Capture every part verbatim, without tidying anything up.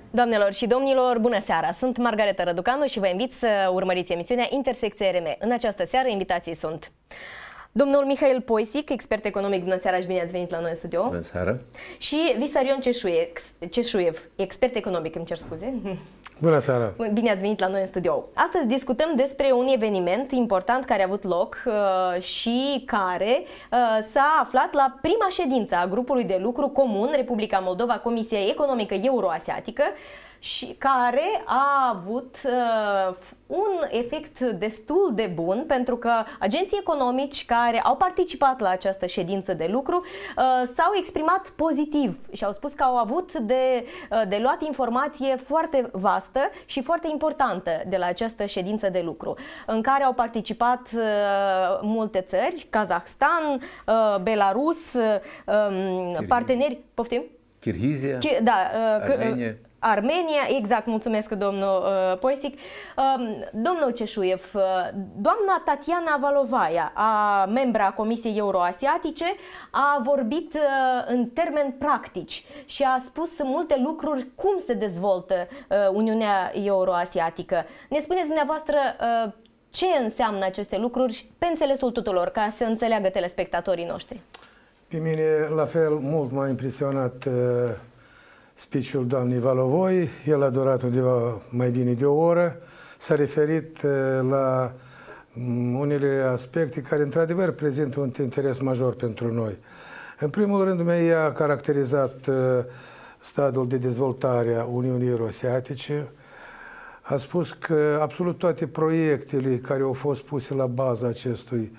Doamnelor și domnilor, bună seara! Sunt Margareta Răducanu și vă invit să urmăriți emisiunea Intersecție R M. În această seară, invitații sunt domnul Mihail Poisic, expert economic. Bună seara și bine ați venit la noi în studio. Bună seara! Și Visarion Ceșuiev, expert economic, îmi cer scuze. Bună seara! Bine ați venit la noi în studio. Astăzi discutăm despre un eveniment important care a avut loc uh, și care uh, s-a aflat la prima ședință a grupului de lucru comun Republica Moldova, Comisia Economică Euroasiatică, și care a avut uh, un efect destul de bun, pentru că agenții economici care au participat la această ședință de lucru uh, s-au exprimat pozitiv și au spus că au avut de, uh, de luat informație foarte vastă și foarte importantă de la această ședință de lucru, în care au participat uh, multe țări, Kazahstan, uh, Belarus, uh, parteneri, poftim? Kirghizia, da, uh, Armenia. Armenia, exact, mulțumesc domnul uh, Poisic. Uh, domnul Ceșuiev, uh, doamna Tatiana Valovaia, a membra Comisiei Euroasiatice, a vorbit uh, în termeni practici și a spus multe lucruri cum se dezvoltă uh, Uniunea Euroasiatică. Ne spuneți dumneavoastră uh, ce înseamnă aceste lucruri pe înțelesul tuturor, ca să înțeleagă telespectatorii noștri. Pe mine, la fel, mult m-a impresionat uh... speech-ul doamnei Valovoi. El a durat undeva mai bine de o oră. S-a referit la unele aspecte care, într-adevăr, prezintă un interes major pentru noi. În primul rând, ea a caracterizat stadiul de dezvoltare a Uniunii Euroasiatice. A spus că absolut toate proiectele care au fost puse la baza acestui,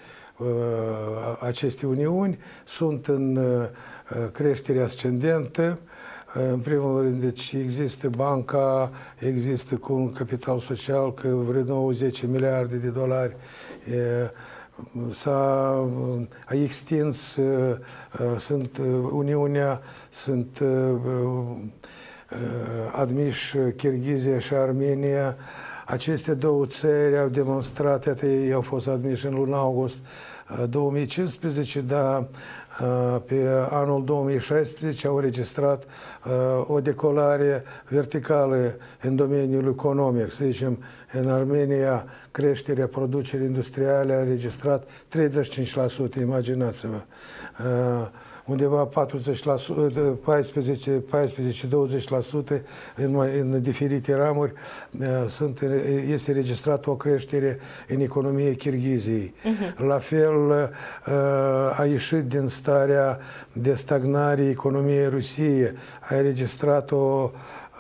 acestei Uniuni sunt în creștere ascendentă. În primul rând, deci există banca, există cu un capital social, că vreo nouăzeci miliarde de dolari s-a a extins, sunt Uniunea, sunt admiși Kirghizia și Armenia. Aceste două țări au demonstrat, iată, ei au fost admiși în luna august două mii cincisprezece, dar pe anul două mii șaisprezece au înregistrat o decolare verticală în domeniul economic. Să zicem, în Armenia creșterea producerii industriale a înregistrat treizeci și cinci la sută, imaginați-vă. Undeva patruzeci la sută, paisprezece douăzeci la sută în, în diferite ramuri sunt, este înregistrată o creștere în economia Kirghiziei. Uh-huh. La fel a ieșit din starea de stagnare economiei Rusiei, a înregistrat o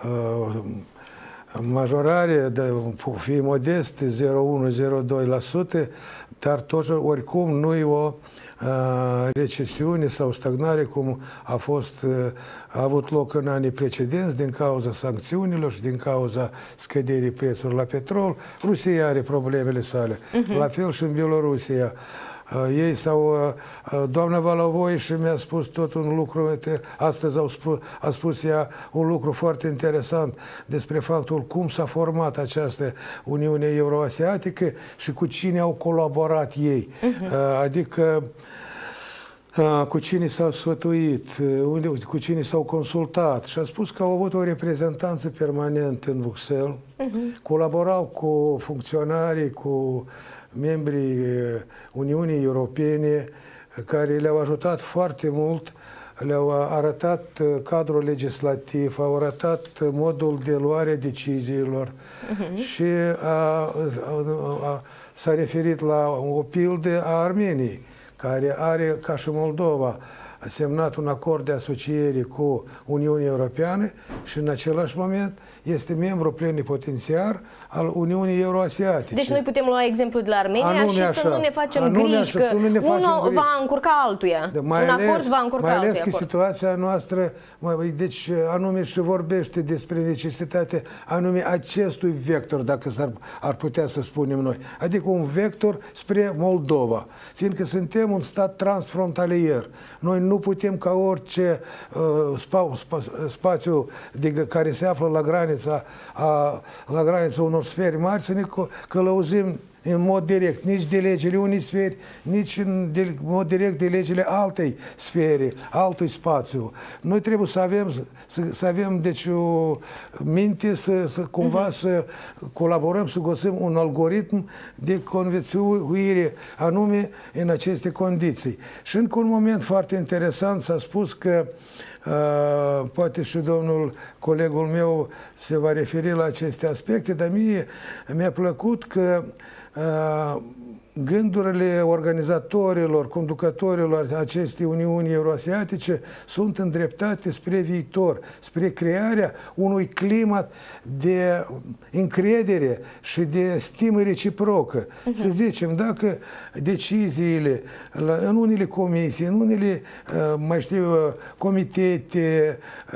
majorare, de, fie modeste, zero virgulă unu zero virgulă doi la sută, dar totuși oricum nu e o recesiune sau stagnare cum a fost a avut loc în anii precedenți din cauza sancțiunilor și din cauza scăderii prețurilor la petrol. Rusia are problemele sale. Uh-huh. La fel și în Bielorusia. Ei sau doamna Valovoi și mi-a spus tot un lucru, astăzi au spus, a spus ea un lucru foarte interesant despre faptul cum s-a format această Uniune Euroasiatică și cu cine au colaborat ei. Uh-huh. Adică cu cine s-au sfătuit, cu cine s-au consultat și a spus că au avut o reprezentanță permanentă în Bruxelles, uh-huh. Colaborau cu funcționarii, cu membrii Uniunii Europene, care le-au ajutat foarte mult, le-au arătat cadrul legislativ, au arătat modul de luare deciziilor. Uh-huh. Și s-a referit la o pildă a Armeniei, care are, ca și Moldova, a semnat un acord de asociere cu Uniunea Europeană și în același moment este membru plenipotențiar al Uniunii Euroasiatice. Deci noi putem lua exemplu de la Armenia anume și așa, să nu ne facem griji așa, că ne facem unul griji. va încurca altuia. De, mai un ales, acord va încurca mai ales altuia. că acord. situația noastră, deci anume și vorbește despre necesitatea anume acestui vector, dacă s-ar ar putea să spunem noi. Adică un vector spre Moldova. Fiindcă suntem un stat transfrontalier. Noi nu putem ca orice uh, spa, spa, spațiu de, care se află la granița, a, la granița unor sferi mari să ne călăuzim în mod direct, nici de legile unei sferi, nici în mod direct de legile altei sfere, altui spațiu. Noi trebuie să avem, să, să avem deci, o minte, să, să cumva uh-huh. să colaborăm, să găsim un algoritm de conviețuire anume în aceste condiții. Și încă un moment foarte interesant s-a spus că Uh, poate și domnul, colegul meu, se va referi la aceste aspecte, dar mie mi-a plăcut că uh, gândurile organizatorilor, conducătorilor acestei Uniuni Euroasiatice sunt îndreptate spre viitor, spre crearea unui climat de încredere și de stimă reciprocă. Uh-huh. Să zicem, dacă deciziile la, în unele comisii, în unele, mai știu, comitete,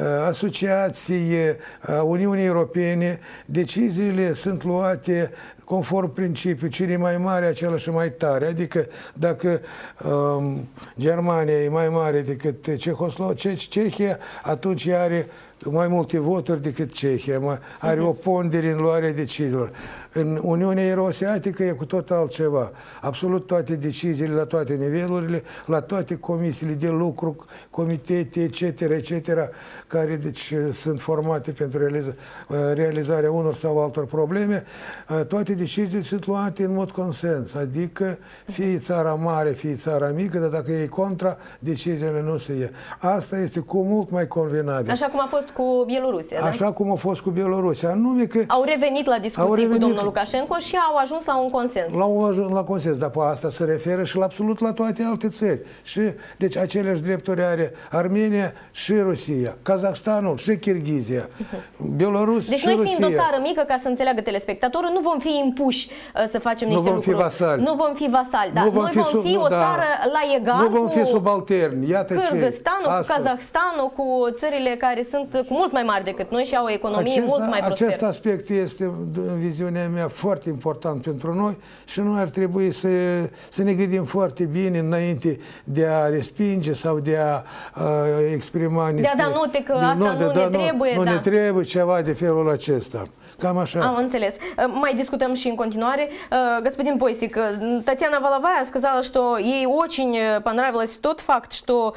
asociații Uniunii Europene, deciziile sunt luate conform principiului, cine mai mare, acela și mai tare. Adică dacă um, Germania e mai mare decât Cehoslovacia, Cehia, atunci are mai multe voturi decât Cehia, are o pondere în luarea deciziilor. În Uniunea Euroasiatică e cu tot altceva. Absolut toate deciziile la toate nivelurile, la toate comisiile de lucru, comitete, et cetera, et cetera, care deci, sunt formate pentru realiza, realizarea unor sau altor probleme, toate deciziile sunt luate în mod consens. Adică fie țara mare, fie țara mică, dar dacă e contra, deciziile nu se ia. Asta este cu mult mai convenabil. Așa cum a fost cu Bielorusia, da? Așa cum a fost cu Bielorusia. Anume că au revenit la discuții revenit cu domnul Lukashenko și au ajuns la un consens. Au ajuns la consens, dar pe asta se referă și la absolut la toate alte țări. Și, deci, aceleași drepturi are Armenia și Rusia, Kazahstanul și Kirghizia, Belarus deci și noi Rusia. fiind o țară mică, ca să înțeleagă telespectatorul, nu vom fi impuși uh, să facem niște nu vom lucruri. Fi vasali. Nu vom fi vasali. Da. Nu vom noi fi, vom fi nu, o da. țară la egal nu vom cu fi subalterni. Iată Kyrgyzstanul, ce. cu Kazahstanul, cu țările care sunt cu mult mai mari decât noi și au o economie acest, mult mai prosperă. Acest aspect este, în viziunea mea, foarte important pentru noi și noi ar trebui să, să ne gândim foarte bine înainte de a respinge sau de a uh, exprima niște... De a da note că asta nu, de, nu da, ne trebuie. Nu, da. nu ne trebuie ceva de felul acesta. Cam așa. Am înțелес. Mai дискутăm și în continuare. Господин Пойсик, Татьяна Воловая сказала, что ей очень понравилось тот факт, что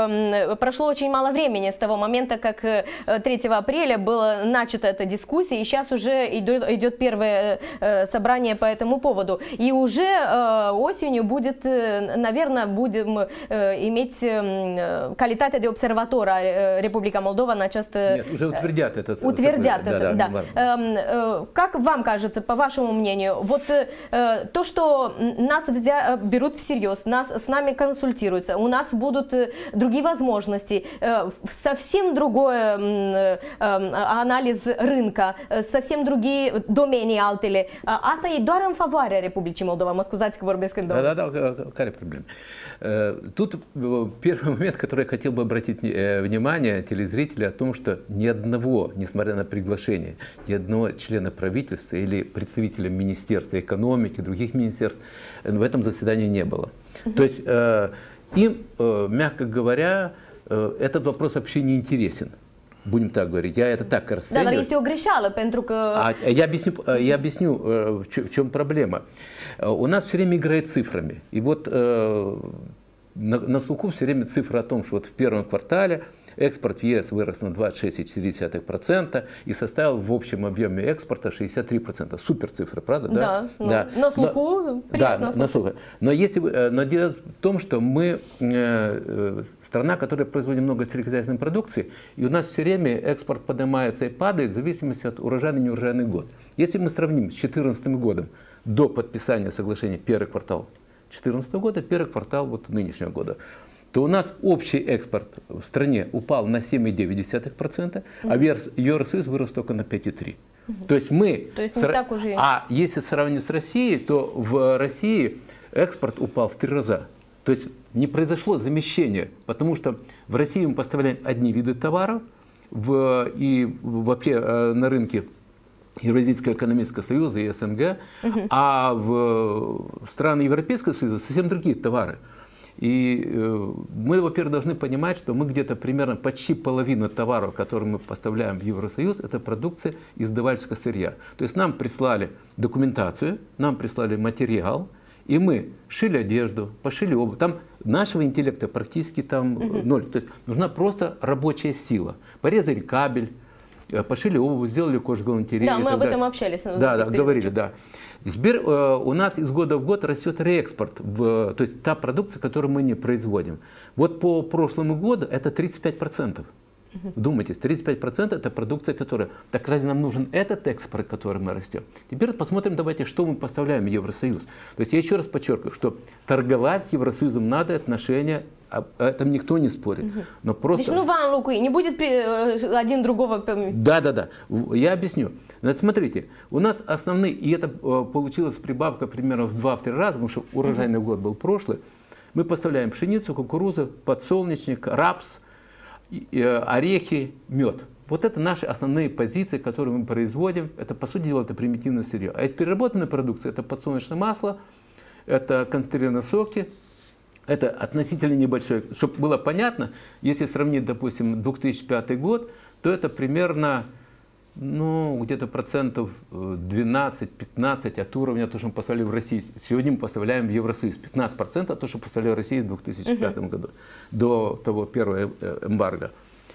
э, прошло очень мало времени с того момента, как третьего апреля была начата эта дискуссия, и сейчас уже идет, идет первое э, собрание по этому поводу. И уже э, осенью будет, наверное, будем э, иметь э, калитате de observator a Republica Moldova на această... Нет, уже утвердят это. Утвердят да, это, да. да. Как вам кажется, по вашему мнению, вот э, то, что нас взя... берут всерьез, нас с нами консультируются, у нас будут другие возможности, э, совсем другой э, э, аналиz rânca, совсем другие domenii altele. Asta e doar în favoarea Republicii Moldova. Mă scuzați că vorbesc în două. Да, да, да, какая проблема? Тут первый момент, который я хотел бы обратить внимание телезрителей, о том, что ни одного, несмотря на приглашение, ни одного члена правительства или представителя Министерства экономики, других министерств в этом заседании не было. То есть им, мягко говоря, этот вопрос вообще не интересен. Будем так говорить, я это так расцениваю. Да, dar este o greșeală, pentru că... Я объясню, я объясню, в чем проблема. У нас все время играет цифрами. И вот на, на слуху все время цифра о том, что вот в первом квартале экспорт в ЕС вырос на двадцать шесть целых четыре десятых процента и составил в общем объеме экспорта шестьдесят три процента. Супер цифры, правда? Да, да. да. На слуху. Но, да, на, на слуху. Но, если, но дело в том, что мы э, страна, которая производит много сельскохозяйственной продукции, и у нас все время экспорт поднимается и падает в зависимости от урожайный и неурожайный год. Если мы сравним с две тысячи четырнадцатым годом, до подписания соглашения первый квартал две тысячи четырнадцатого года, первый квартал вот нынешнего года, то у нас общий экспорт в стране упал на семь целых девять десятых процента, mm-hmm. а Евросоюз вырос только на пять целых три десятых процента. Mm-hmm. То есть мы... То есть не так уже... А если сравнить с Россией, то в России экспорт упал в три раза. То есть не произошло замещение, потому что в России мы поставляем одни виды товаров, в, и вообще на рынке Евразийского экономического союза и СНГ, mm-hmm. а в страны Европейского союза совсем другие товары. И э, мы, во-первых, должны понимать, что мы где-то примерно почти половину товаров, которые мы поставляем в Евросоюз, это продукция издательского сырья. То есть нам прислали документацию, нам прислали материал, и мы шили одежду, пошили обувь. Там нашего интеллекта практически там угу. ноль. То есть нужна просто рабочая сила. Порезали кабель, пошили обувь, сделали кожугалантерею. Да, мы об этом общались. Да, да, говорили, да. Теперь э, у нас из года в год растет реэкспорт, в, то есть та продукция, которую мы не производим. Вот по прошлому году это тридцать пять процентов. Вдумайтесь, тридцать пять процентов это продукция, которая... Так разве нам нужен этот экспорт, который мы растем? Теперь посмотрим, давайте, что мы поставляем в Евросоюз. То есть я еще раз подчеркиваю, что торговать с Евросоюзом надо, отношения, об этом никто не спорит. Но просто... Deci nu va înlocui, не будет один другого... Да, да, да. Я объясню. Значит, смотрите, у нас основные, и это получилась прибавка примерно в два-три раза, потому что урожайный год был прошлый, мы поставляем пшеницу, кукурузу, подсолнечник, рапс, орехи, мед. Вот это наши основные позиции, которые мы производим. Это, по сути дела, это примитивное сырье. А из переработанной продукции это подсолнечное масло, это концентрированные соки, это относительно небольшое. Чтобы было понятно, если сравнить, допустим, две тысячи пятый год, то это примерно, ну, где-то процентов двенадцать-пятнадцать от уровня того, что мы поставляли в России. Сегодня мы поставляем в Евросоюз. пятнадцать процентов от того, что поставляли в России в две тысячи пятом году, до того первого эмбарго.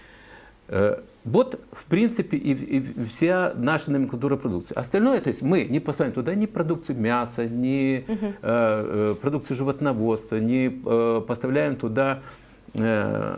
Вот, в принципе, и, и вся наша номенклатура продукции. Остальное, то есть мы не поставим туда ни продукцию мяса, ни uh-huh. э, продукцию животноводства, не э, поставляем туда э,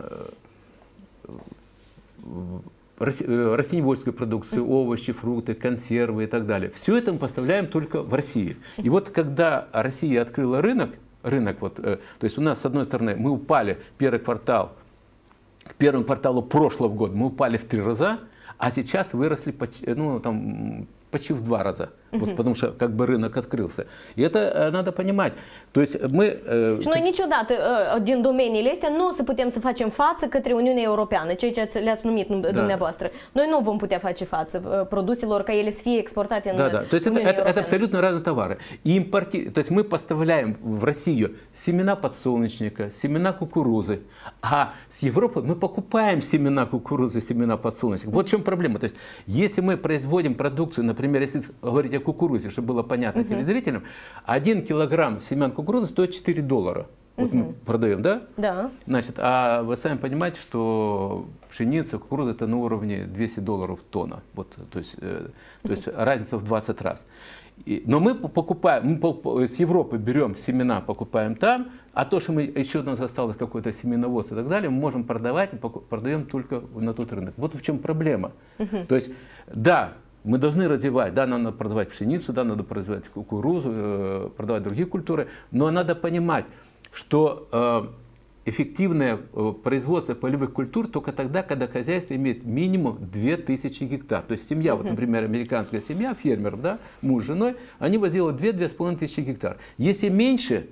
растениеводческую продукцию, овощи, фрукты, консервы и так далее. Все это мы поставляем только в Россию. И вот когда Россия открыла рынок, рынок вот, э, то есть у нас, с одной стороны, мы упали первый квартал, к первому кварталу прошлого года мы упали в три раза, а сейчас выросли почти, ну, там, почти в два раза. Uh-huh. Вот, потому что как бы rânăc открылся. И это э, надо понимать. То есть мы... Э, și noi niciodată uh, din domeniile astea nu o să putem să facem față către Uniunea Europeană, ceea ce le-ați numit da. dumneavoastră. Noi nu vom putea face față uh, produselor ca ele să fie exportate în да, да. То есть это, это, это абсолютно разные товары. И импорти... То есть мы поставляем в Россию семена подсолнечника, семена кукурузы, а с Европы мы покупаем семена кукурузы, семена подсолнечника. Вот в чем проблема. То есть если мы производим продукцию, например, если говорить о кукурузе, чтобы было понятно uh-huh. телезрителям, один килограмм семян кукурузы стоит четыре доллара. Вот uh-huh. мы продаем, да? Да. Значит, а вы сами понимаете, что пшеница, кукуруза это на уровне двести долларов тонна. Вот, то есть, э, то есть uh-huh. разница в двадцать раз. И, но мы покупаем, мы с Европы берем семена, покупаем там, а то, что мы, еще у нас осталось какой-то семеновоз и так далее, мы можем продавать, продаем только на тот рынок. Вот в чем проблема. Uh-huh. То есть, да, мы должны развивать, да, надо продавать пшеницу, да, надо производить кукурузу, э, продавать другие культуры, но надо понимать, что э, эффективное э, производство полевых культур только тогда, когда хозяйство имеет минимум две тысячи гектар. То есть семья, uh-huh. вот, например, американская семья, фермеров, да, муж с женой, они возделывают две-две с половиной тысячи гектар. Если меньше,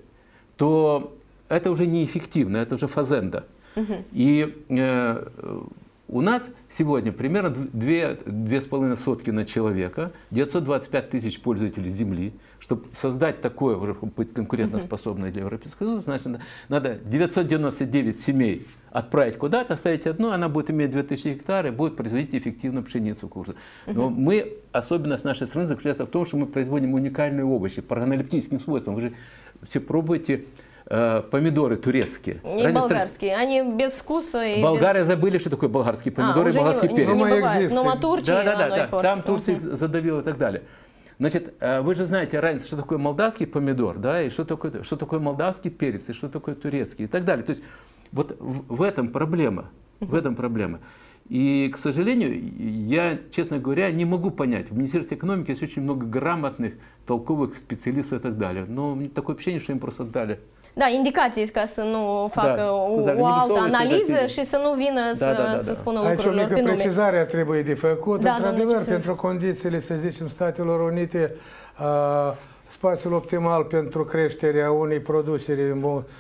то это уже неэффективно, это уже фазенда. Uh-huh. И э, у нас сегодня примерно две с половиной сотки на человека, девятьсот двадцать пять тысяч пользователей земли. Чтобы создать такое, уже быть конкурентоспособной для Европейского Союза, значит, надо девятьсот девяносто девять семей отправить куда-то, оставить одну, она будет иметь две тысячи гектаров и будет производить эффективно пшеницу. Курса. Но мы, особенность нашей страны заключается в том, что мы производим уникальные овощи по органолептическим свойствам. Вы же все пробуете помидоры турецкие. И Ранее болгарские, стар... они без вкуса. И Болгары без... забыли, что такое болгарские помидоры а, и болгарский не, перец. Не, не бывает, но Турции, да, да, да, да. Там Турция uh-huh. задавила и так далее. Значит, вы же знаете разницу, что такое молдавский помидор, да, и что такое, что такое молдавский перец, и что такое турецкий, и так далее. То есть вот в, в этом проблема, в этом проблема. И, к сожалению, я, честно говоря, не могу понять. В Министерстве экономики есть очень много грамотных, толковых специалистов и так далее. Но такое ощущение, что им просто дали. Da, indicații ca să nu facă da, o, scuzare, o altă analiză da, și să nu vină da, să, da, da, să spună Aici lucrurilor pe nume. Aici o mică precizare ar trebui de făcut. Da, într-adevăr, pentru condițiile, să zicem, Statelor Unite, uh, spațiul optimal pentru creșterea unei produse,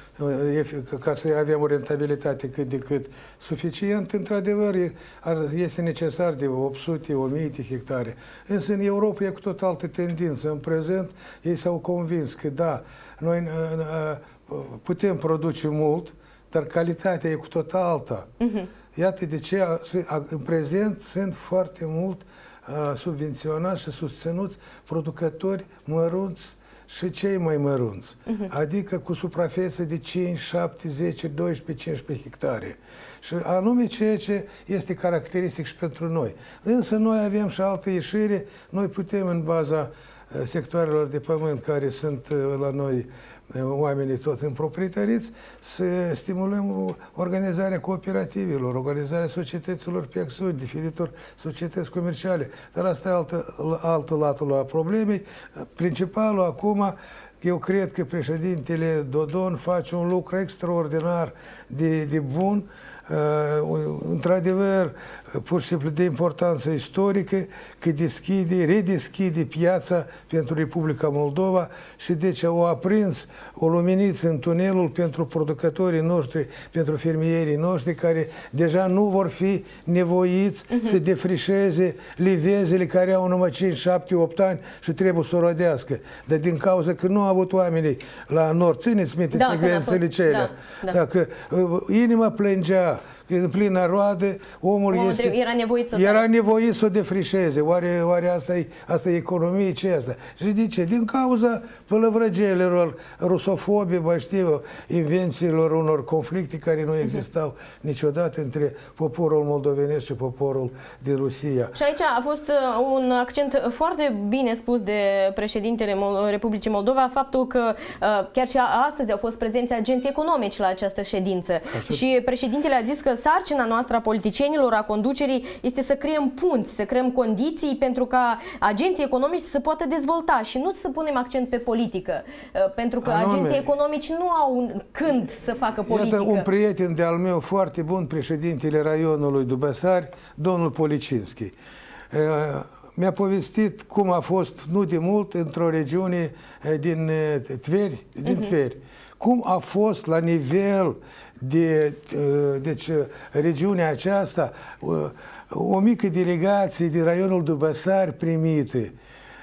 ca să avem o rentabilitate cât de cât suficient, într-adevăr, este necesar de opt sute o mie de hectare. Însă în Europa e cu tot altă tendință. În prezent, ei s-au convins că da, noi putem produce mult, dar calitatea e cu tot alta. Uh-huh. Iată de ce în prezent sunt foarte mult uh, subvenționați și susținuți producători mărunți și cei mai mărunți. Uh-huh. Adică cu suprafețe de cinci, șapte, zece, doisprezece, cincisprezece hectare. Și anume ceea ce este caracteristic și pentru noi. Însă noi avem și altă ieșire. Noi putem în baza sectoarelor de pământ care sunt la noi oamenii tot în proprietariți, să stimulăm organizarea cooperativelor, organizarea societăților pe acțiuni, diferitor societăți comerciale. Dar asta e altă, altă latul a problemei. Principalul acum, eu cred că președintele Dodon face un lucru extraordinar de, de bun, uh, într-adevăr, pur și simplu de importanță istorică, că deschide, redeschide piața pentru Republica Moldova și deci au aprins o luminiță în tunelul pentru producătorii noștri, pentru fermierii noștri, care deja nu vor fi nevoiți uh-huh. să defrișeze livezele care au numai cinci, șapte, opt ani și trebuie să o rodească. Dar din cauza că nu au avut oamenii la nord, țineți minte da, secvențele celea. Da, da. Dacă uh, inima plângea, că în plină roadă, omul Omul este, era nevoit să era nevoit să o defrișeze. Oare, oare asta, e, asta e economie? Ce asta? Și de ce? Din cauza pălăvrăgelelor, rusofobii, mai știu, invențiilor unor conflicte care nu existau uh-huh. niciodată între poporul moldovenesc și poporul din Rusia. Și aici a fost un accent foarte bine spus de președintele Republicii Moldova, faptul că chiar și astăzi au fost prezenți agenții economici la această ședință. Așa. Și președintele a zis că sarcina noastră a politicienilor, a conducerii, este să creăm punți, să creăm condiții pentru ca agenții economici să poată dezvolta și nu să punem accent pe politică. Pentru că Anume. agenții economici nu au când să facă politică. Iată un prieten de-al meu foarte bun, președintele raionului Dubăsari, domnul Policinski. Mi-a povestit cum a fost nu de mult într-o regiune din Tveri, din uh-huh. Tveri. Cum a fost la nivel de deci, regiunea aceasta o mică delegație din raionul Dubăsari primite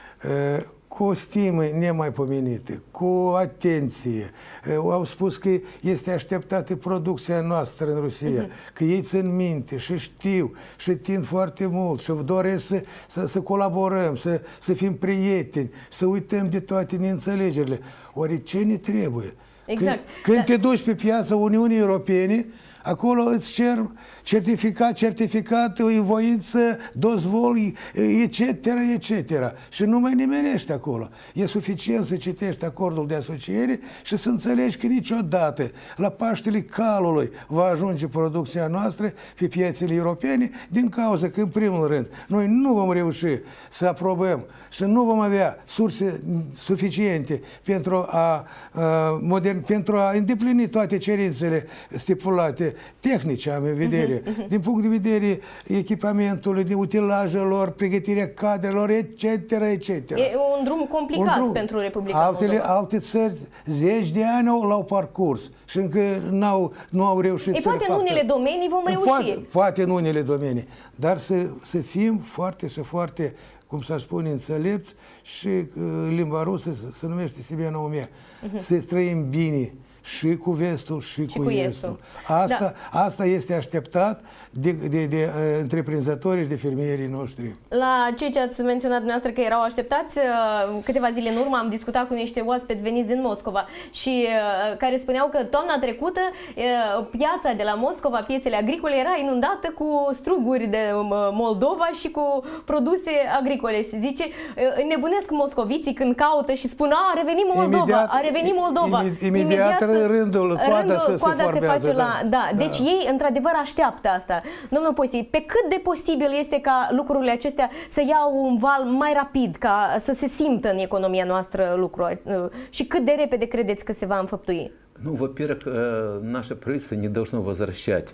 cu o stimă nemaipomenită, cu atenție. Au spus că este așteptată producția noastră în Rusia, uh-huh. că ei țin minte și știu și tind foarte mult și doresc să, să, să colaborăm, să, să fim prieteni, să uităm de toate neînțelegerile. Oare ce ne trebuie? Exact. Când, când Dar... te duci pe piața Uniunii Europene, acolo îți cer certificat, certificat, voință, dozvol, et cetera, et cetera. Și nu mai nimerești acolo. E suficient să citești acordul de asociere și să înțelegi că niciodată la Paștele Calului va ajunge producția noastră pe piețele europene, din cauza că, în primul rând, noi nu vom reuși să aprobăm și nu vom avea surse suficiente pentru a, a, modern, pentru a îndeplini toate cerințele stipulate tehnice, am în vedere, uh-huh, uh-huh. din punct de vedere echipamentului, de utilajelor, pregătirea cadrelor, et cetera, et cetera. E un drum complicat un drum. pentru Republica Altele, Moldova. Alte țări, zeci de ani l-au parcurs și încă n-au, nu au reușit e, să poate le facă. în unele domenii vom reuși. Poate, poate în unele domenii, dar să, să fim foarte și foarte, cum s-ar spune, înțelepți și uh, limba rusă se, se numește Sibianaumea. Uh-huh. Să trăim bine și cu vestul și, și cu, cu estul. estul. Asta, da. asta este așteptat de, de, de, de uh, întreprinzătorii și de fermierii noștri. La ceea ce ați menționat dumneavoastră că erau așteptați, uh, câteva zile în urmă am discutat cu niște oaspeți veniți din Moscova și uh, care spuneau că toamna trecută uh, piața de la Moscova, piețele agricole, era inundată cu struguri de uh, Moldova și cu produse agricole. Și zice, uh, nebunesc moscoviții când caută și spun, a, a revenit Moldova, imediat, a revenit Moldova. Imediat, imediat rândul, coada rândul, să coada se formează. Se face la, da. Da. Da. Deci ei, într-adevăr, așteaptă asta. Domnul Poisi, pe cât de posibil este ca lucrurile acestea să iau un val mai rapid, ca să se simtă în economia noastră lucrul? Și cât de repede credeți că se va înfăptui? Ну, во-первых, наше правительство не должно возвращать.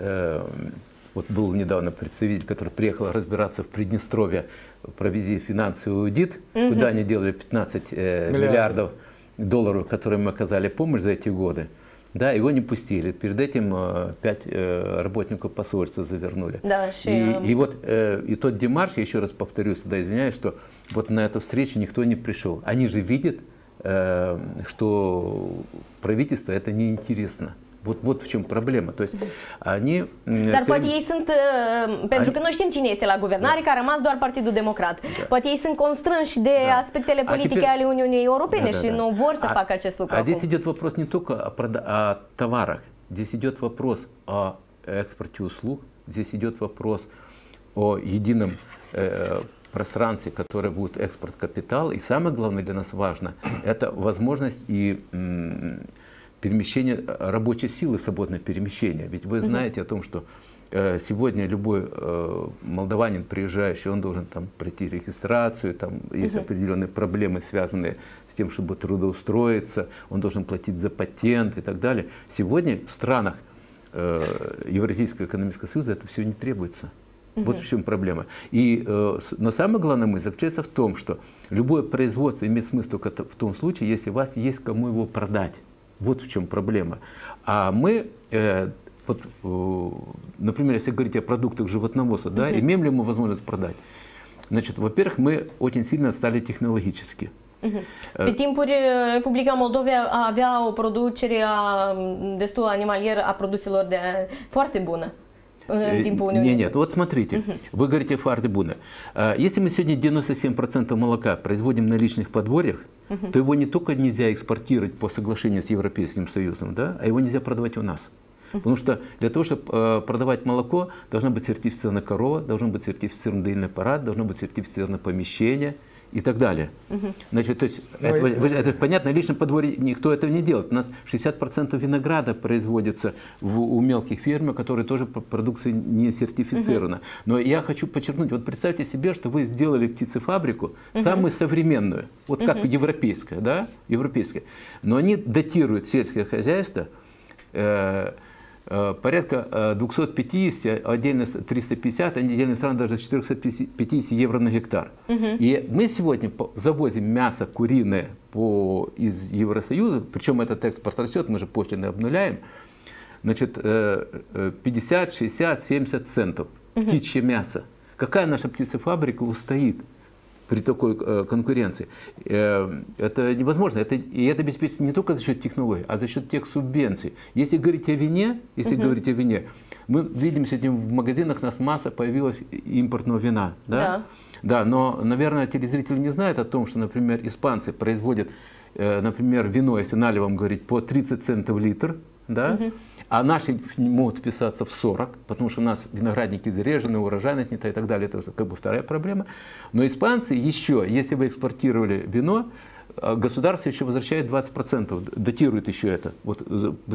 Вот был недавно представитель, который приехал разбираться в Приднестровье, провести финансовый аудит, mm-hmm. куда они делали пятнадцать миллиардов долларов, которые мы оказали помощь за эти годы. Да, его не пустили. Перед этим пять работников посольства завернули. Да, и, и вот и тот демарш, я еще раз повторюсь, да, извиняюсь, что вот на эту встречу никто не пришел. Они же видят что правительство это неинтересно. Вот, вот в чем проблема. То есть они... Dar poate ei sunt, pentru că noi știm cine este la guvernare, că a rămas doar Partidul Democrat. Poate ei sunt constrânși de aspectele politice ale Uniunii Europene și nu vor să facă acest lucru. А здесь идет вопрос не только о товарах, здесь идет вопрос о экспорте услуг, здесь идет вопрос о едином пространстве, которое будет экспорт капитала. И самое главное для нас важно, это возможность и перемещение рабочей силы, свободное перемещение. Ведь вы знаете о том, что э, сегодня любой э, молдаванин, приезжающий, он должен там пройти регистрацию, там есть определенные проблемы, связанные с тем, чтобы трудоустроиться, он должен платить за патент и так далее. Сегодня в странах э, Евразийского экономического союза это все не требуется. Вот в чем проблема. И, э, но самое главное мысль заключается в том, что любое производство имеет смысл только в том случае, если у вас есть кому его продать. Вот в чем проблема. А мы, э, вот, э, например, если говорить о продуктах животноводства, да, имеем ли мы возможность продать? Значит, во-первых, мы очень сильно отстали технологически. Pe timpuri, Republica Moldova avea o producere a, destul animalieră a produselor de foarte bună. Нет, нет, вот смотрите, uh-huh. вы говорите foarte bună. Если мы сегодня девяносто семь процентов молока производим на личных подворьях, uh-huh. то его не только нельзя экспортировать по соглашению с Европейским Союзом, да, а его нельзя продавать у нас. Uh-huh. Потому что для того, чтобы продавать молоко, должна быть сертифицирована корова, должен быть сертифицирован доильный аппарат, должно быть сертифицировано помещение и так далее. Uh-huh. Значит, то есть, это, это понятно, в личном подворье никто этого не делает. У нас шестьдесят процентов винограда производится в, у мелких фермеров, которые тоже продукция не сертифицирована. Uh-huh. Но я хочу подчеркнуть, вот представьте себе, что вы сделали птицефабрику, uh-huh. самую современную, вот как uh-huh. европейская, да, европейская, но они датируют сельское хозяйство, э, порядка двухсот пятидесяти, отдельно триста пятьдесят, отдельные страны даже четыреста пятьдесят евро на гектар. Uh-huh. И мы сегодня завозим мясо куриное по, из Евросоюза, причем этот экспорт растет, мы же пошлины обнуляем, значит, пятьдесят, шестьдесят, семьдесят центов uh-huh. птичье мясо. Какая наша птицефабрика устоит при такой э, конкуренции? Э, это невозможно. Это, и это обеспечится не только за счет технологий, а за счет тех субвенций. Если говорить о вине, если uh-huh. говорить о вине, мы видим сегодня в магазинах у нас масса появилась импортного вина. Да? Да. Да, но, наверное, телезрители не знают о том, что, например, испанцы производят, э, например, вино, если налевом говорить, по тридцать центов литр, да? Uh-huh. А наши могут вписаться в сорок, потому что у нас виноградники зарежены, урожайность не та и так далее. Это как бы вторая проблема. Но испанцы еще, если вы экспортировали вино, государство еще возвращает двадцать процентов, датирует еще это. Вот,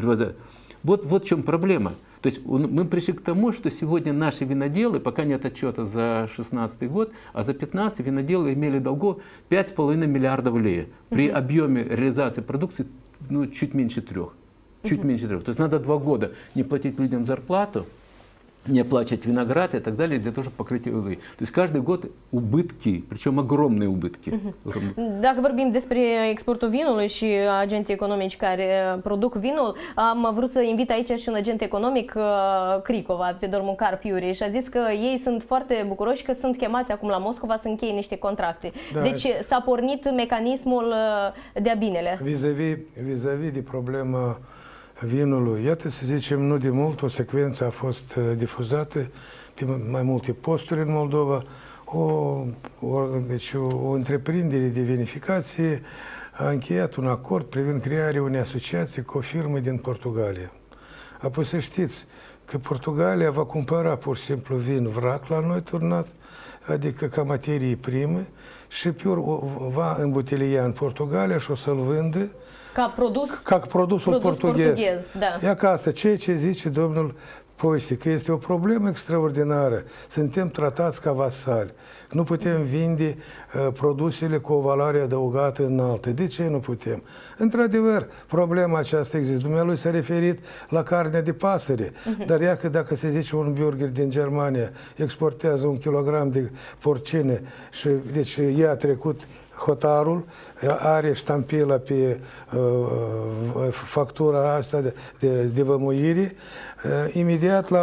вот, вот в чем проблема. То есть мы пришли к тому, что сегодня наши виноделы, пока нет отчета за шестнадцатый год, а за пятнадцатый виноделы имели долгов пять с половиной миллиардов лея. При объеме реализации продукции ну, чуть меньше трех. Чуть uh-huh. меньше трех. То есть надо два года не платить людям зарплату, не оплачивать виноград и так далее, для того, чтобы покрыть долги. То есть каждый год убытки, причем огромные убытки. Uh-huh. Dacă vorbim despre exportul vinului și agenții economici care produc vinul, am vrut să invit aici și un agent economic, Cricova, pe domnul Carpiuri, și a zis că ei sunt foarte bucuroși că sunt chemați acum la Moscova să încheie niște contracte. Da, deci s-a pornit mecanismul de-a binele. Vis-a-vis, vis-a-vis de problema vinului. Iată, să zicem, nu de mult, o secvență a fost difuzată pe mai multe posturi în Moldova. O, o, deci o, o întreprindere de vinificație a încheiat un acord privind crearea unei asociații cu o firmă din Portugalia. Apoi să știți că Portugalia va cumpăra pur și simplu vin vrac la noi turnat, adică ca materie primă, și pe urmă va îmbutelia în Portugalia și o să-l vândă ca produs, ca produsul produs portughez. portughez da. Ia ca asta, ceea ce zice domnul Poise, că este o problemă extraordinară. Suntem tratați ca vasali. Nu putem vinde uh, produsele cu o valoare adăugată înaltă. De ce nu putem? Într-adevăr, problema aceasta există. Dumnealui s-a referit la carnea de pasăre. Uh-huh. Dar ia că dacă se zice un burger din Germania exportează un kilogram de porcine și deci ea a trecut hotarul, are ștampila pe uh, factura asta de, de, de vămuire, uh, imediat la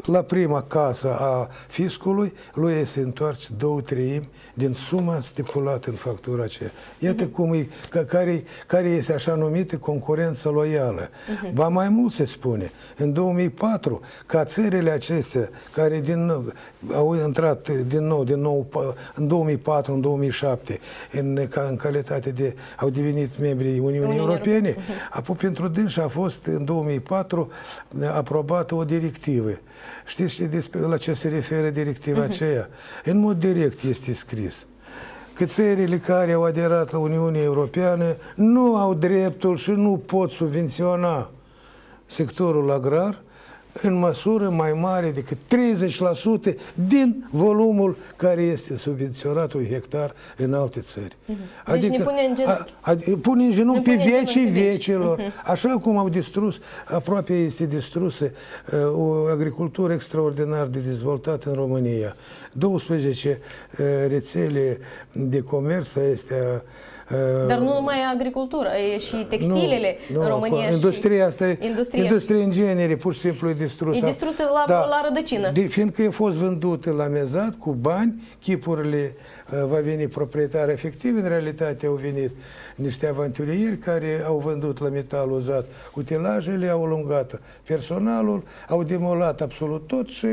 la prima casă a fiscului, lui se întoarce două treimi din suma stipulată în factura aceea. Iată uh-huh. cum e, care, care este așa numită concurență loială. Uh-huh. Ba mai mult se spune, în două mii patru, ca țările acestea, care din nou, au intrat din nou, din nou în două mii patru, în două mii șapte, în, ca, în calitate de, au devenit membrii Uniunii Europene, uh-huh. apoi pentru dânsi a fost în două mii patru aprobată o directivă. Știți la ce se referă directiva uh-huh. aceea? În mod direct este scris că țările care au aderat la Uniunea Europeană nu au dreptul și nu pot subvenționa sectorul agrar în măsură mai mare decât treizeci la sută din volumul care este subvenționat un hectar în alte țări. Uh-huh. Adică deci ne pune în genunchi, a, a, pune în genunchi pe vecii vecilor. Uh-huh. Așa cum au distrus, aproape este distrusă uh, o agricultură extraordinar de dezvoltată în România. douăsprezece uh, rețele de comerț este Dar nu numai agricultura, e și textilele nu, în nu, România. Industria asta, industria. industria în genere, pur și simplu e distrusă. E distrusă la, da, la rădăcină. De, fiindcă a fost vândută la mezat, cu bani, chipurile, va veni proprietar efectiv, în realitate au venit niște avanturieri care au vândut la metal uzat utilajele, au lungat personalul, au demolat absolut tot și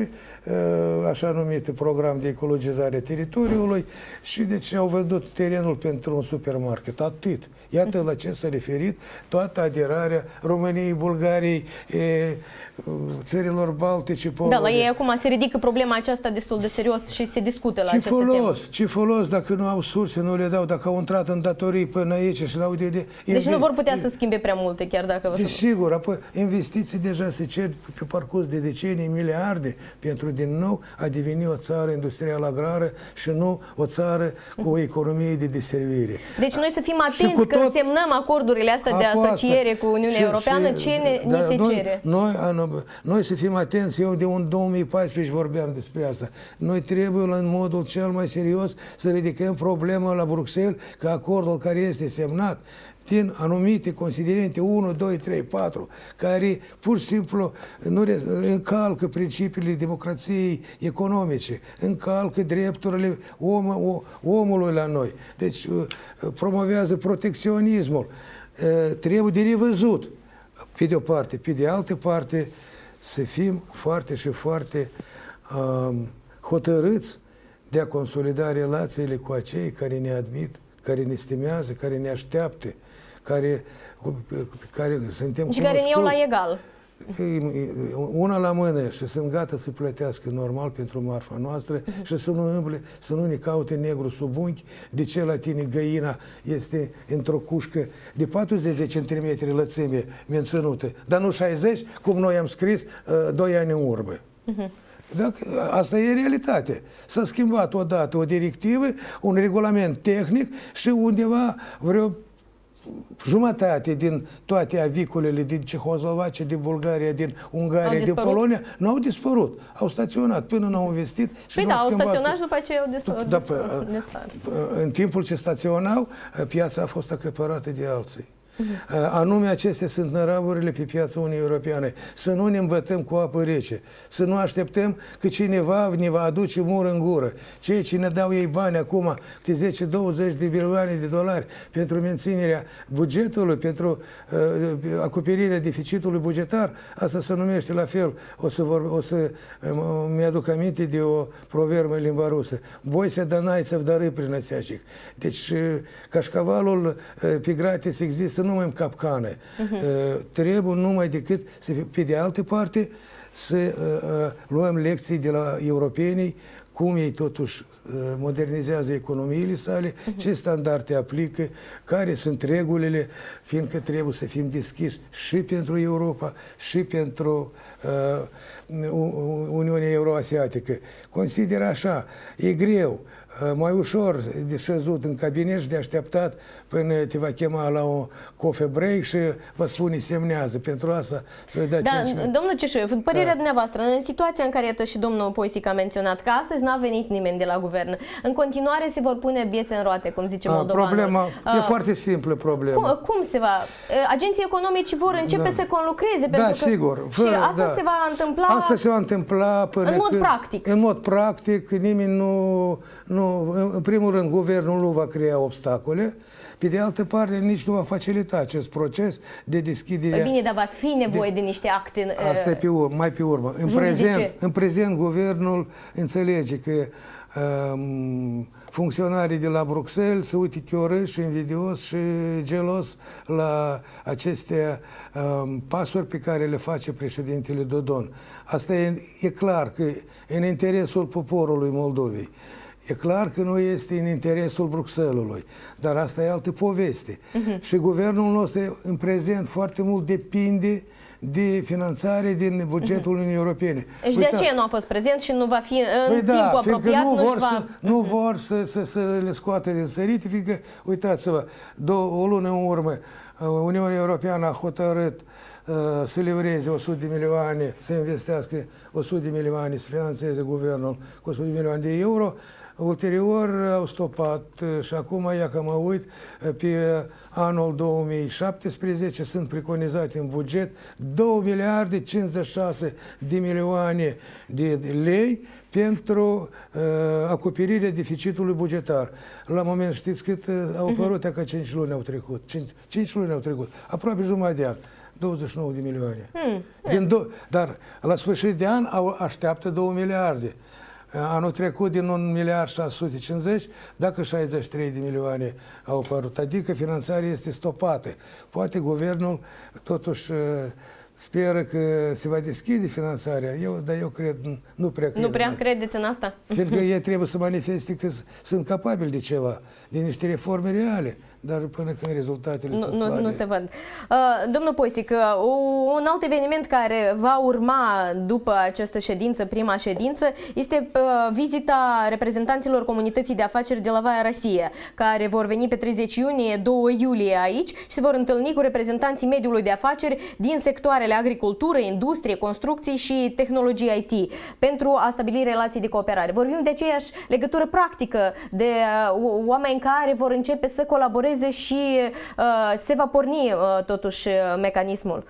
așa numit program de ecologizare a teritoriului și deci au vândut terenul pentru un supermarket. Atât. Iată la ce s-a referit toată aderarea României, Bulgariei, e, țărilor baltice. Da, la ei acum se ridică problema aceasta destul de serios și se discută la ce această folos, temă. Ce folos dacă nu au surse, nu le dau, dacă au intrat în datorii până aici și n-au de... de deci nu vor putea să schimbe prea multe, chiar dacă... Deci sigur, apoi investiții deja se cer pe parcurs de decenii, miliarde, pentru din nou a deveni o țară industrială agrară și nu o țară cu o economie de deservire. Deci noi să fim atenți când tot... semnăm acordurile astea de asociere cu Uniunea și, Europeană, și, ce ne, da, ne se noi, cere? Noi, noi să fim atenți, eu de un două mii paisprezece vorbeam despre asta. Noi trebuie în modul cel mai serios să ridicăm problema la Bruxelles că acordul care este semnat din anumite considerente unu, doi, trei, patru, care pur și simplu nu încalcă principiile democrației economice, încalcă drepturile om, omului la noi. Deci promovează protecționismul. Trebuie de revăzut, pe de o parte. Pe de altă parte, să fim foarte și foarte um, hotărâți de a consolida relațiile cu acei care ne admit, care ne stimează, care ne așteaptă, care, care suntem și care ne iau la egal. Una la mână și sunt gata să plătească normal pentru marfa noastră uh-huh. și să nu îmble, să nu ne caute negru sub unchi. De ce la tine găina este într-o cușcă de patruzeci de centimetri lățime menținută, dar nu șaizeci, cum noi am scris doi ani în urmă. Uh-huh. Dacă, asta e realitate. S-a schimbat odată o directivă, un regulament tehnic și undeva vreo jumătate din toate aviculele din Cehoslovacia, din Bulgaria, din Ungaria, din Polonia, nu au dispărut. Au staționat până n-au investit și păi nu da, au schimbat. Au staționat și după aceea au dispărut. Da, în timpul ce staționau, piața a fost acăpărată de alții. Uh-huh. Anume, acestea sunt năravurile pe piața Uniunii Europeane. Să nu ne îmbătăm cu apă rece, să nu așteptăm că cineva ne va aduce mur în gură. Cei ce ne dau ei bani acum, de zece douăzeci de milioane de dolari pentru menținerea bugetului, pentru uh, acoperirea deficitului bugetar, asta se numește la fel. O să, vor, o să uh, mi-aduc aminte de o proverbă în limba rusă. Boise danaițev dărâi prinăseacic. Deci, uh, cașcavalul uh, pe gratis există numai în capcane. Uh-huh. Trebuie numai decât să, pe de altă parte, să uh, luăm lecții de la europenii, cum ei totuși uh, modernizează economiile sale, uh-huh. ce standarde aplică, care sunt regulile, fiindcă trebuie să fim deschiși și pentru Europa, și pentru uh, Uniunea Euroasiatică. Consider așa, e greu, mai ușor de șezut în cabinet și de așteptat până te va chema la o coffee break și vă spune semnează. Pentru asta să-i da, da cinci. Domnul Cișoiu, părerea da. dumneavoastră, în situația în care iată și domnul Poisic a menționat că astăzi n-a venit nimeni de la guvern. În continuare se vor pune bețe în roate, cum zice Moldovanul. Problema, uh, e foarte simplă problema. Cum, cum se va? Agenții economici vor începe da. să conlucreze. Da, pentru că, sigur. Fără, și asta da. se va întâmpla... Asta se va întâmpla până în mod când, practic. În mod practic, nimeni nu, nu... În primul rând, guvernul nu va crea obstacole. Pe de altă parte, nici nu va facilita acest proces de deschidere. Păi bine, dar va fi nevoie de, de niște acte. Asta e pe urmă, mai pe urmă. În prezent, în prezent, guvernul înțelege că um, funcționarii de la Bruxelles se uită chiorâși, invidios și gelos la aceste um, pasuri pe care le face președintele Dodon. Asta e, e clar că e în interesul poporului Moldovei. E clar că nu este în interesul Bruxellesului, dar asta e altă poveste. Uh-huh. Și guvernul nostru în prezent foarte mult depinde de finanțare din bugetul uh-huh. Uniunii Europene. Deci de aceea nu a fost prezent și nu va fi în păi timpul da, apropiat. Nu nu vor, va... să, nu vor să, să, să le scoată din sărite, fiindcă, uitați-vă, două, o lună în urmă, Uniunea Europeană a hotărât uh, să livreze o sută de milioane, să investească o sută de milioane, să finanțeze guvernul cu o sută de milioane de euro. Ulterior au stopat și acum, ia că mă uit, pe anul două mii șaptesprezece sunt preconizate în buget două miliarde cincizeci și șase de milioane de lei pentru uh, acoperirea deficitului bugetar. La moment știți cât au apărut, uh-huh. că cinci luni au trecut. cinci luni au trecut. Aproape jumătate de an. douăzeci și nouă de milioane. Hmm. Din do- dar la sfârșit de an au, așteaptă două miliarde. Anul trecut din un miliard șase sute cincizeci, dacă șaizeci și trei de milioane au apărut, adică finanțarea este stopată. Poate guvernul totuși speră că se va deschide finanțarea, eu, dar eu cred, nu prea cred. Nu prea credeți în asta? Fiindcă ei trebuie să manifeste că sunt capabili de ceva, de niște reforme reale. Dar până când rezultatele nu, sunt nu, slabe. nu se văd. Uh, domnul Poisic, uh, un alt eveniment care va urma după această ședință, prima ședință, este uh, vizita reprezentanților comunității de afaceri de la Vaia Rosia, care vor veni pe treizeci iunie, doi iulie aici și se vor întâlni cu reprezentanții mediului de afaceri din sectoarele agricultură, industrie, construcții și tehnologie I T pentru a stabili relații de cooperare. Vorbim de aceeași legătură practică, de uh, oameni care vor începe să colaboreze și uh, se va porni uh, totuși механизмul.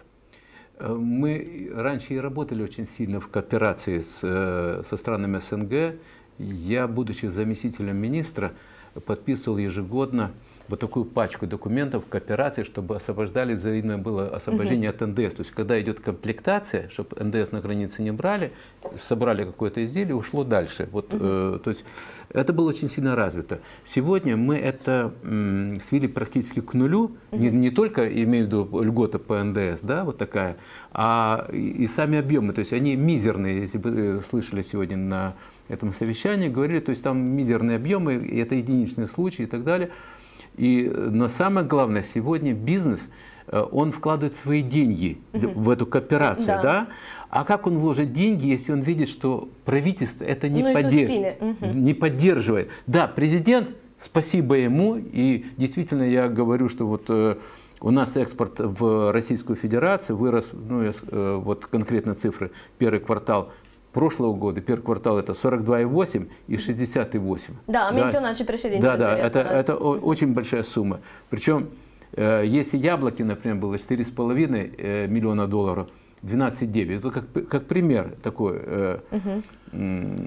Мы раньше и работали очень сильно в кооперации с, со странами СНГ. Я, будучи заместителем министра, подписывал ежегодно вот такую пачку документов кооперации, чтобы освобождали, взаимное было освобождение uh-huh. от эн дэ эс. То есть, когда идет комплектация, чтобы эн дэ эс на границе не брали, собрали какое-то изделие, ушло дальше. Вот, uh-huh. э, то есть, это было очень сильно развито. Сегодня мы это м, свели практически к нулю, uh-huh. не, не только, имею в виду, льгота по эн дэ эс, да, вот такая, а и, и сами объемы, то есть они мизерные, если вы слышали сегодня на этом совещании, говорили, то есть там мизерные объемы, и это единичные случаи и так далее. И, но самое главное, сегодня бизнес, он вкладывает свои деньги uh-huh. в эту кооперацию, да. Да? А как он вложит деньги, если он видит, что правительство это не, поддерж... uh-huh. не поддерживает? Да, президент, спасибо ему, и действительно я говорю, что вот э, у нас экспорт в Российскую Федерацию вырос, ну, я, э, вот конкретно цифры, первый квартал прошлого года, первый квартал это сорок два и восемь и шестьдесят и восемь. Да, менционат же președinte. Да, да, это, это очень большая сумма. Причем, э, если яблоки, например, было четыре с половиной э, миллиона долларов, двенадцать и девять, это как, как пример такой. Э, угу. э,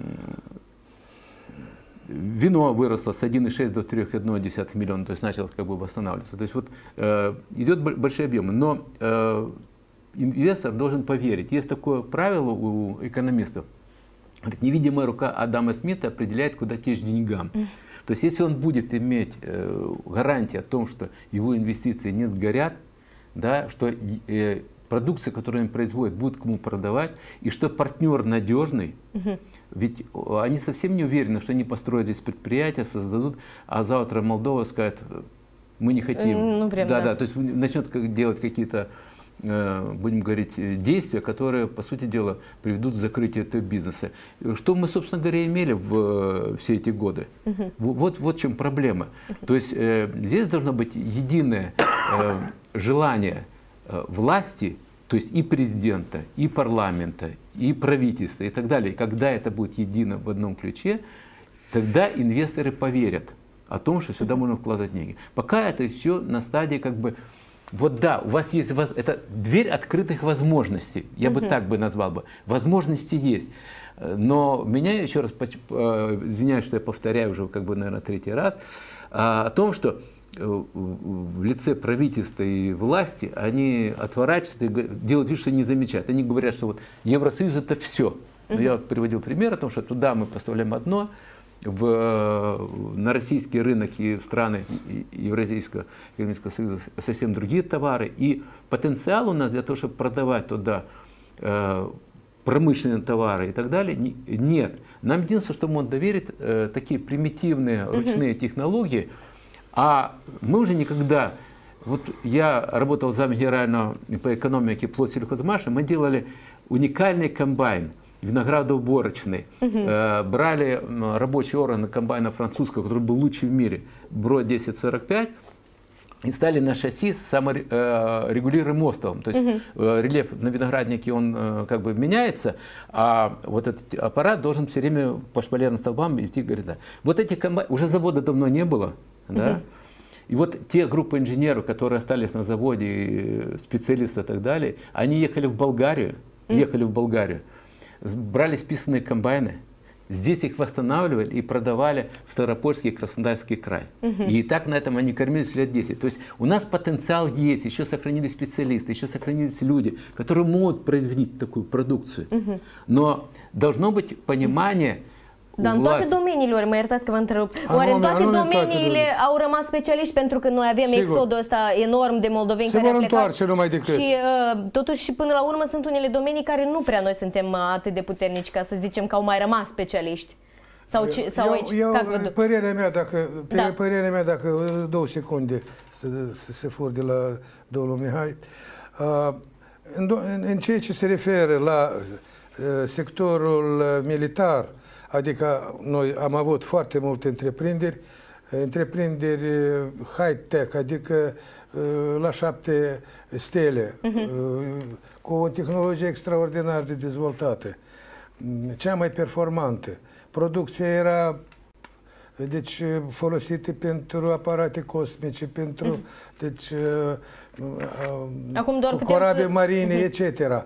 вино выросло с одного и шести до трёх и одного десятых миллиона, то есть начало как бы восстанавливаться. То есть вот э, идет большие объемы, но э, инвестор должен поверить. Есть такое правило у экономистов. Говорит, невидимая рука Адама Смита определяет, куда течь деньгам. Mm. То есть если он будет иметь э, гарантии о том, что его инвестиции не сгорят, да, что э, продукция, которую он производит, будет кому продавать, и что партнер надежный, mm-hmm. ведь они совсем не уверены, что они построят здесь предприятия, создадут, а завтра Молдова скажет, мы не хотим. Mm, ну, да, да, то есть начнет делать какие-то, будем говорить, действия, которые, по сути дела, приведут к закрытию этого бизнеса. Что мы, собственно говоря, имели в все эти годы? Uh-huh. Вот, вот в чем проблема. Uh-huh. То есть э, здесь должно быть единое э, желание э, власти, то есть и президента, и парламента, и правительства, и так далее. И когда это будет едино в одном ключе, тогда инвесторы поверят о том, что сюда можно вкладывать деньги. Пока это все на стадии как бы, вот да, у вас есть, это дверь открытых возможностей, я бы так бы назвал бы, возможности есть. Но меня еще раз, извиняюсь, что я повторяю уже как бы, наверное, третий раз, о том, что в лице правительства и власти они отворачиваются и делают вид, что не замечают. Они говорят, что вот Евросоюз это все. Но я вот приводил пример о том, что туда мы поставляем одно, в, на российский рынок и в страны Евразийского экономического союза совсем другие товары. И потенциал у нас для того, чтобы продавать туда э, промышленные товары и так далее, не, нет. Нам единственное, что можно доверить, э, такие примитивные ручные технологии. А мы уже никогда, вот я работал зам генерального по экономике плотсельхозмаша, мы делали уникальный комбайн, виноградоуборочный, угу. э, брали рабочий орган комбайна французского, который был лучший в мире, Бро десять сорок пять, и стали на шасси с саморегулируемым остовом. То есть угу. э, рельеф на винограднике он э, как бы меняется, а вот этот аппарат должен все время по шпалерным столбам идти, говорит, да. Вот эти комбайны, уже завода давно не было. Да? И вот те группы инженеров, которые остались на заводе, специалисты и так далее, они ехали в Болгарию, ехали в Болгарию, брали списанные комбайны, здесь их восстанавливали и продавали в Ставропольский и Краснодарский край. Uh-huh. И так на этом они кормились лет десять. То есть у нас потенциал есть, еще сохранились специалисты, еще сохранились люди, которые могут производить такую продукцию. Uh-huh. Но должно быть понимание. Dar în toate domeniile, mă iertați că vă întrerup, oare în toate domeniile au rămas specialiști pentru că noi avem Sigur. exodul ăsta enorm de moldoveni Se care au plecat și uh, totuși până la urmă sunt unele domenii care nu prea noi suntem atât de puternici ca să zicem că au mai rămas specialiști. Sau, ce, sau eu, aici, eu, как вы... părerea mea, dacă, da. părerea mea, dacă două secunde să, să se fur de la domnul Mihai, uh, în, în ceea ce se referă la uh, sectorul militar, adică noi am avut foarte multe întreprinderi, întreprinderi high-tech, adică la șapte stele, uh-huh. cu o tehnologie extraordinar de dezvoltată, cea mai performantă. Producția era deci folosită pentru aparate cosmice, pentru uh-huh. deci, Acum doar corabie marine, uh-huh. et cetera.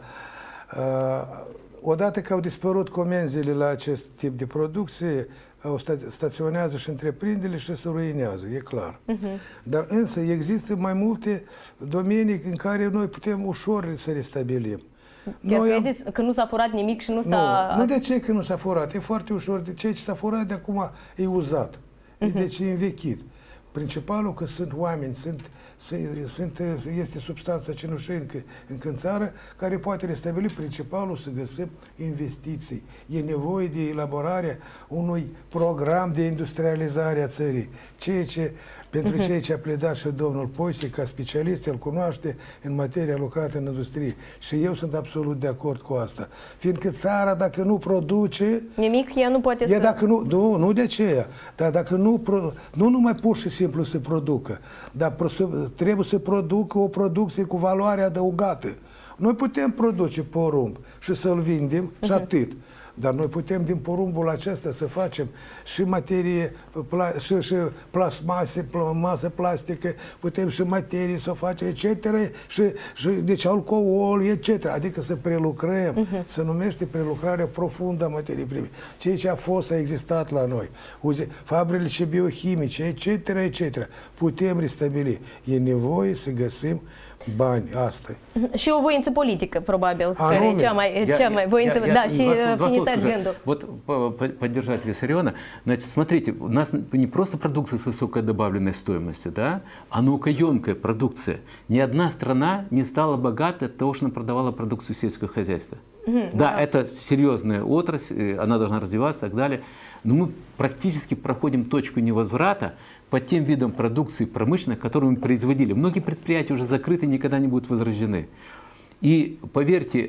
Odată că au dispărut comenzile la acest tip de producție, au staționează și întreprinderile și se ruinează, e clar. Uh-huh. Dar însă există mai multe domenii în care noi putem ușor să restabilim. Chiar noi credeți am... că nu s-a furat nimic și nu s-a... Nu, nu de ce că nu s-a furat, e foarte ușor. De ce s-a furat de acum e uzat, uh-huh. deci e învechit. Principalul că sunt oameni, sunt, sunt, este substanța cenușie încă în țară care poate restabili. Principalul să găsim investiții. E nevoie de elaborarea unui program de industrializare a țării. Ceea ce, pentru ceea ce a pledat și domnul Poise, ca specialist, el cunoaște în materia lucrată în industrie. Și eu sunt absolut de acord cu asta. Fiindcă țara, dacă nu produce... Nimic, ea nu poate e să... Dacă nu, nu, nu de aceea, dar dacă nu, nu numai pur și simplu să producă, dar trebuie să producă o producție cu valoare adăugată. Noi putem produce porumb și să-l vindem și atât. Dar noi putem din porumbul acesta să facem și materie, și, și plasmase, masă plastică, putem și materie să o facem, et cetera. Și, și, deci alcool, et cetera. Adică să prelucrăm, uh-huh. se numește prelucrarea profundă a materiei prime. Ceea ce a fost, a existat la noi. Fabricile biochimice, et cetera, et cetera. Putem restabili. E nevoie să găsim bani, asta e. Și o voință politică, probabil, care e cea mai, cea mai voință, я, да, я, și финисать генду. Вот поддержать Виссариона, значит, смотрите, у нас не просто продукция с высокой добавленной стоимостью, да, а наукоемкая продукция. Ни одна страна не стала богатой от того, что она продавала продукцию сельского хозяйства. Mm-hmm, да, да, это серьезная отрасль, она должна развиваться и так далее. Но мы практически проходим точку невозврата по тем видам продукции промышленной, которые мы производили. Многие предприятия уже закрыты и никогда не будут возрождены. И поверьте,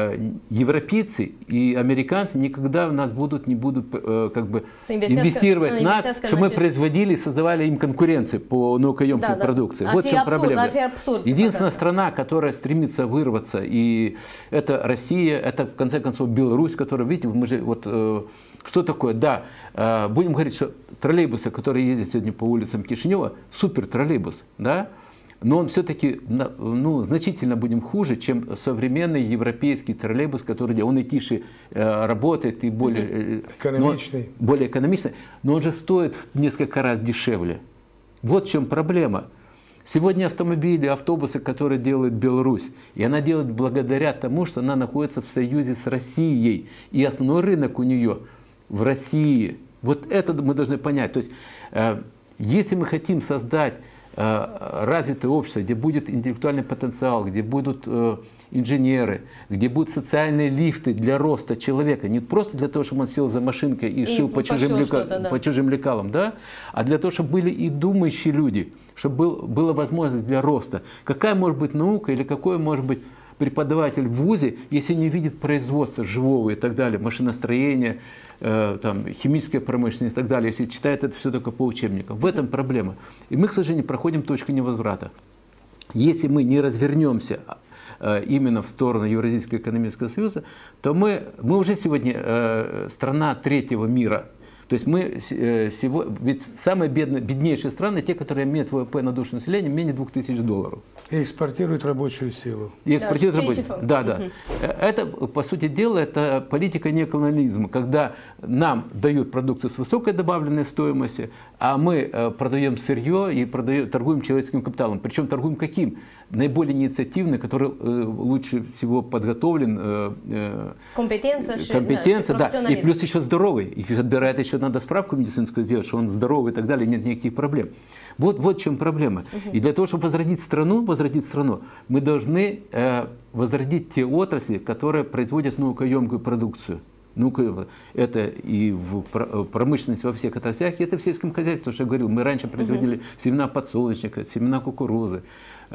европейцы и американцы никогда в нас будут, не будут как бы инвестировать в нас, чтобы мы производили и создавали им конкуренцию по наукоемкой да, продукции. Да. Вот в чем проблема. Единственная страна, которая стремится вырваться, и это Россия, это в конце концов Беларусь, которая, видите, мы же вот что такое? Да, будем говорить, что троллейбусы, которые ездят сегодня по улицам Кишинева, супер троллейбус, да? Но он все-таки ну, значительно будем хуже, чем современный европейский троллейбус, который он и тише э, работает, и более экономичный. Но, более экономичный, но он же стоит в несколько раз дешевле. Вот в чем проблема. Сегодня автомобили, автобусы, которые делает Беларусь, и она делает благодаря тому, что она находится в союзе с Россией, и основной рынок у нее в России. Вот это мы должны понять. То есть, э, если мы хотим создать развитое общество, где будет интеллектуальный потенциал, где будут э, инженеры, где будут социальные лифты для роста человека, не просто для того, чтобы он сел за машинкой и, и шил по чужим, лекал, да. по чужим лекалам, да? А для того, чтобы были и думающие люди, чтобы был, была возможность для роста. Какая может быть наука или какой может быть преподаватель в вузе, если не видит производства живого и так далее, машиностроения, э, там, химическая промышленность и так далее, если читает это все только по учебникам. В этом проблема. И мы, к сожалению, проходим точку невозврата. Если мы не развернемся э, именно в сторону Евразийского экономического союза, то мы, мы уже сегодня э, страна третьего мира. То есть мы сегодня, ведь самые бедные, беднейшие страны, те, которые имеют ВВП на душу населения менее двух тысяч долларов. И экспортируют рабочую силу. И экспортируют да, рабочую силу. Да, да. Угу. Это, по сути дела, это политика неоколониализма, когда нам дают продукцию с высокой добавленной стоимостью, а мы продаем сырье и продаем, торгуем человеческим капиталом. Причем торгуем каким? Наиболее инициативный, который лучше всего подготовлен. Компетенция. Компетенция, да. И плюс еще здоровый. Их отбирает еще надо справку медицинскую сделать, что он здоровый и так далее, нет никаких проблем. Вот, вот в чем проблема. Угу. И для того, чтобы возродить страну, возродить страну, мы должны э, возродить те отрасли, которые производят наукоемкую продукцию. Наукоемкую. Это и в промышленности во всех отраслях, и это в сельском хозяйстве, что я говорил. Мы раньше производили угу. семена подсолнечника, семена кукурузы,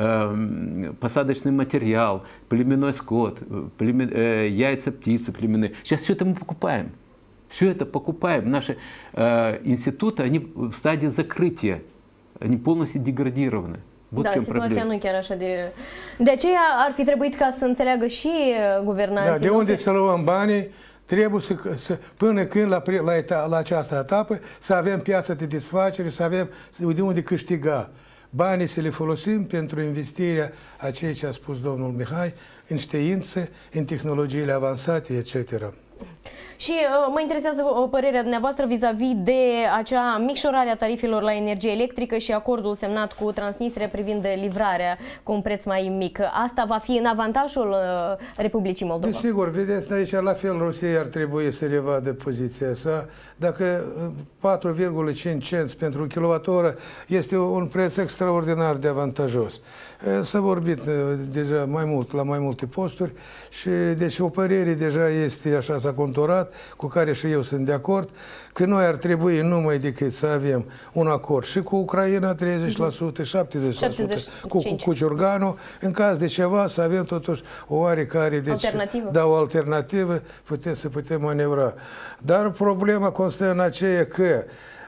э, посадочный материал, племенной скот, племен, э, яйца птицы племенные. Сейчас все это мы покупаем. Все это покупаем. Наши э, институты, они в стадии закрытия, они полностью деградированы. Вот da, situația nu chiar așa de... De aceea ar fi trebuit ca să înțeleagă și guvernanții. Da, de unde să luăm banii, trebuie să, să până când la, la, eta, la această etapă să avem piața de desfacere, să avem de unde câștiga. Banii să le folosim pentru investirea a ceea ce a spus domnul Mihai, în știință, în tehnologiile avansate, et cetera. Și uh, mă interesează o părerea dumneavoastră vis-a-vis -vis de acea micșorare a tarifelor la energie electrică și acordul semnat cu Transnistria privind livrarea cu un preț mai mic. Asta va fi în avantajul uh, Republicii Moldova? Desigur, vedeți, aici la fel Rusia ar trebui să revadă poziția sa. Dacă patru virgulă cinci cenți pentru un kilowattoră este un preț extraordinar de avantajos. S-a vorbit deja mai mult la mai multe posturi și deci o părere deja este așa, s-a conturat, cu care și eu sunt de acord, că noi ar trebui numai decât să avem un acord și cu Ucraina treizeci la sută, șaptezeci la sută cu, cu, cu Ciurganul, în caz de ceva să avem totuși o oarecare deci, alternativă. Da, o alternativă putem, să putem manevra. Dar problema constă în aceea că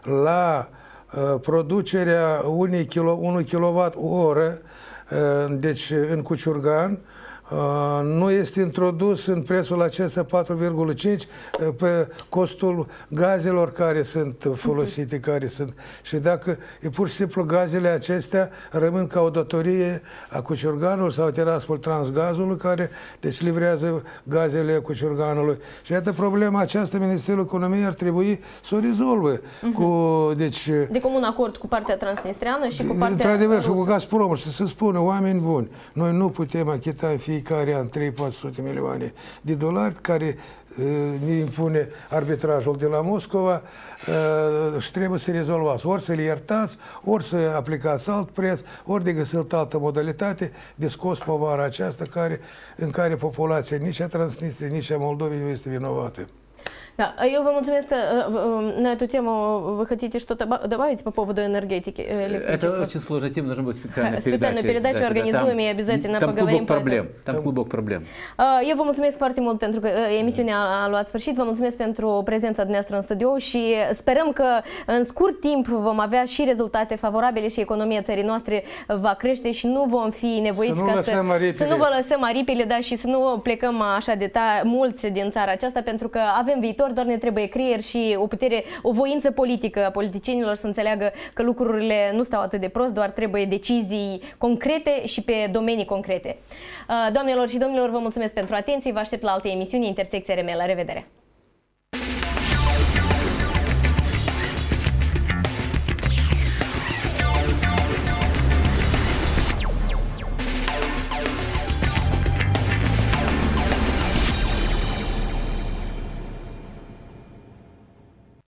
la uh, producerea unui, kilo, unui kilowatt oră, uh, deci în Cuciurgan, Uh, nu este introdus în prețul acesta patru virgulă cinci uh, pe costul gazelor care sunt folosite, uh-huh. care sunt. Și dacă e pur și simplu gazele acestea rămân ca o datorie a Cuciurganului sau Tiraspol Transgazului, care deci livrează gazele Cuciurganului. Și iată problema aceasta Ministerul Economiei ar trebui să o rezolve. Uh-huh. Cu, deci, de comun acord cu partea transnistreană și cu partea într-adevăr, și cu Gazprom și să spună oameni buni, noi nu putem achita în fiecare care an trei patru sute milioane de dolari, care uh, ne impune arbitrajul de la Moscova uh, și trebuie să rezolvați. Ori să le iertați, ori să aplicați alt preț, ori de găsit altă modalitate de scos povara aceasta care, în care populația nici a Transnistriei, nici a Moldovei nu este vinovată. Да, я вам mulțumesc. На эту тему вы хотите что-то добавить по поводу энергетики? Это очень сложная тема, должна быть специальная передача. Специальную передачу организуем и обязательно там поговорим. Клубок проблем. Там клубок проблем. Eu vă mulțumesc foarte mult pentru că emisiunea a luat sfârșit. Vă mulțumesc pentru prezența dumneavoastră în studio și sperăm că în scurt timp vom avea și rezultate favorabile și economia țării noastre va crește și nu vom fi nevoiți să nu ca să, să nu vă lăsăm aripile, da, și să nu plecăm așa de ta, mulți din țara aceasta, pentru că avem viitor, doar ne trebuie creier și o putere, o voință politică a politicienilor să înțeleagă că lucrurile nu stau atât de prost, doar trebuie decizii concrete și pe domenii concrete. Doamnelor și domnilor, vă mulțumesc pentru atenție, vă aștept la alte emisiuni Intersecția R M. La revedere!